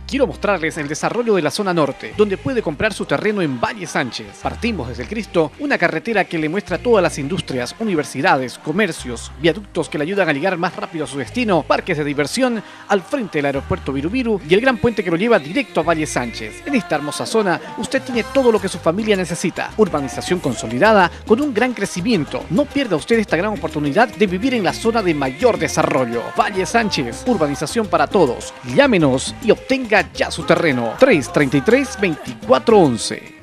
Quiero mostrarles el desarrollo de la zona norte, donde puede comprar su terreno en Valle Sánchez. Partimos desde el Cristo, una carretera que le muestra todas las industrias, universidades, comercios, viaductos que le ayudan a llegar más rápido a su destino, parques de diversión, al frente del aeropuerto Virubiru y el gran puente que lo lleva directo a Valle Sánchez. En esta hermosa zona, usted tiene todo lo que su familia necesita. Urbanización consolidada, con un gran crecimiento. No pierda usted esta gran oportunidad de vivir en la zona de mayor desarrollo. Valle Sánchez, urbanización para todos. Llámenos y obtenga ya su terreno. 333-2411.